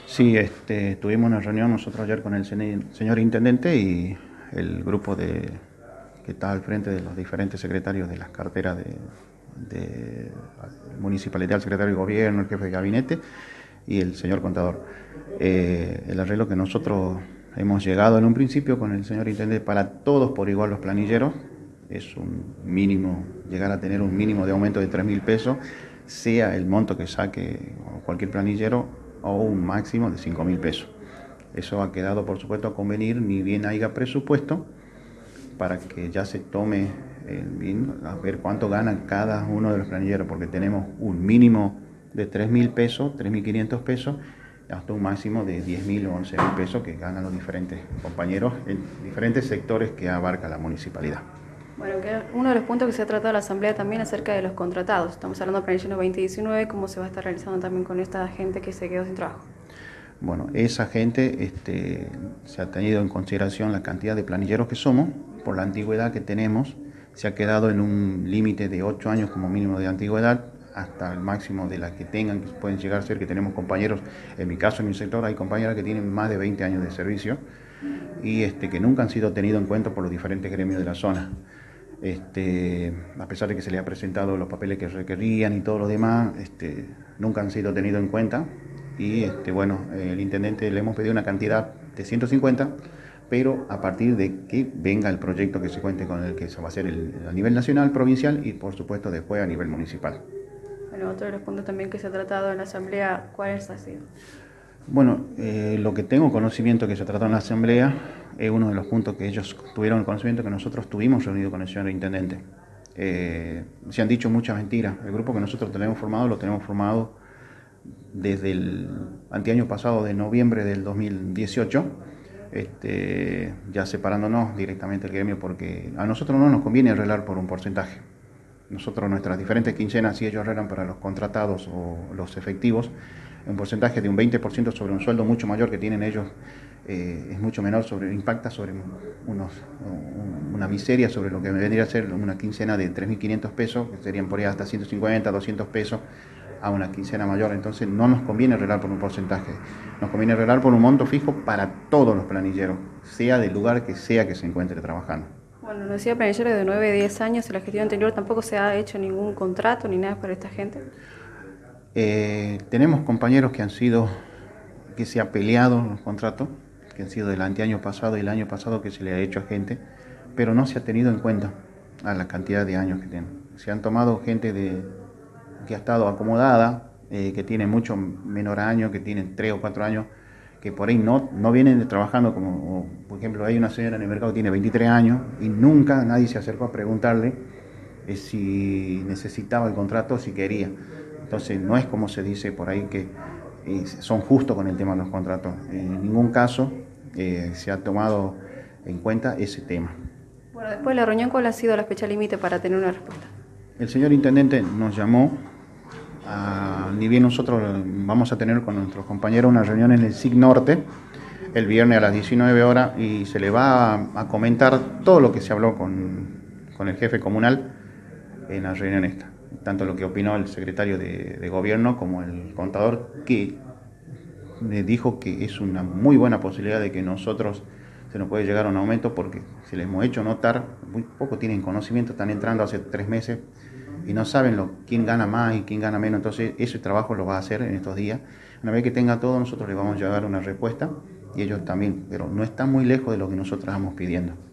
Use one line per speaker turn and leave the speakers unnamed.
Sí, tuvimos una reunión nosotros ayer con el señor intendente y el grupo que está al frente de los diferentes secretarios de las carteras de municipalidad, el secretario de gobierno, el jefe de gabinete y el señor contador. El arreglo que nosotros hemos llegado en un principio con el señor intendente para todos por igual los planilleros es un mínimo, llegar a tener un mínimo de aumento de 3.000 pesos, sea el monto que saque cualquier planillero o un máximo de 5.000 pesos. Eso ha quedado, por supuesto, a convenir, ni bien haya presupuesto, para que ya se tome bien, a ver cuánto gana cada uno de los planilleros, porque tenemos un mínimo de 3.000 pesos, 3.500 pesos, hasta un máximo de 10.000 o 11.000 pesos que ganan los diferentes compañeros en diferentes sectores que abarca la municipalidad.
Bueno, que uno de los puntos que se ha tratado en la Asamblea también acerca de los contratados. Estamos hablando de planilla 2019, cómo se va a estar realizando también con esta gente que se quedó sin trabajo.
Bueno, esa gente se ha tenido en consideración la cantidad de planilleros que somos, por la antigüedad que tenemos, se ha quedado en un límite de 8 años como mínimo de antigüedad, hasta el máximo de la que tengan, que pueden llegar a ser que tenemos compañeros, en mi caso, en mi sector, hay compañeras que tienen más de 20 años de servicio y que nunca han sido tenidos en cuenta por los diferentes gremios de la zona. A pesar de que se les ha presentado los papeles que requerían y todo lo demás, nunca han sido tenidos en cuenta. Y bueno, el intendente le hemos pedido una cantidad de 150, pero a partir de que venga el proyecto que se cuente con el que se va a hacer a nivel nacional, provincial y por supuesto después a nivel municipal.
Bueno, otro de los puntos también que se ha tratado en la Asamblea, ¿cuáles ha sido?
Bueno, lo que tengo conocimiento que se trató en la Asamblea es uno de los puntos que ellos tuvieron conocimiento que nosotros tuvimos reunido con el señor intendente. Se han dicho muchas mentiras. El grupo que nosotros tenemos formado lo tenemos formado desde el anteaño pasado de noviembre del 2018, ya separándonos directamente del gremio porque a nosotros no nos conviene arreglar por un porcentaje. Nosotros nuestras diferentes quincenas, si ellos arreglan para los contratados o los efectivos, un porcentaje de un 20% sobre un sueldo mucho mayor que tienen ellos, es mucho menor, impacta sobre una miseria sobre lo que me vendría a ser una quincena de 3.500 pesos, que serían por ahí hasta 150, 200 pesos, a una quincena mayor. Entonces no nos conviene arreglar por un porcentaje, nos conviene arreglar por un monto fijo para todos los planilleros, sea del lugar que sea que se encuentre trabajando.
Bueno, nos decía planilleros de 9 a 10 años, en la gestión anterior tampoco se ha hecho ningún contrato ni nada para esta gente.
Tenemos compañeros que se ha peleado los contratos, que han sido del anteaño pasado y el año pasado que se le ha hecho a gente, pero no se ha tenido en cuenta a la cantidad de años que tienen. Se han tomado gente que ha estado acomodada, que tiene mucho menor año, que tienen 3 o 4 años, que por ahí no vienen trabajando como, por ejemplo, hay una señora en el mercado que tiene 23 años y nunca nadie se acercó a preguntarle si necesitaba el contrato, si quería. Entonces no es como se dice por ahí que son justos con el tema de los contratos. En ningún caso se ha tomado en cuenta ese tema.
Bueno, después de la reunión, ¿cuál ha sido la fecha límite para tener una respuesta?
El señor intendente nos llamó, ni bien nosotros vamos a tener con nuestros compañeros una reunión en el SIC Norte el viernes a las 19 horas y se le va a comentar todo lo que se habló con el jefe comunal en la reunión esta. Tanto lo que opinó el secretario de gobierno como el contador, que le dijo que es una muy buena posibilidad de que nosotros se nos puede llegar a un aumento porque se les hemos hecho notar, muy poco tienen conocimiento, están entrando hace 3 meses y no saben quién gana más y quién gana menos, entonces ese trabajo lo va a hacer en estos días. Una vez que tenga todo, nosotros les vamos a llevar una respuesta y ellos también, pero no están muy lejos de lo que nosotros estamos pidiendo.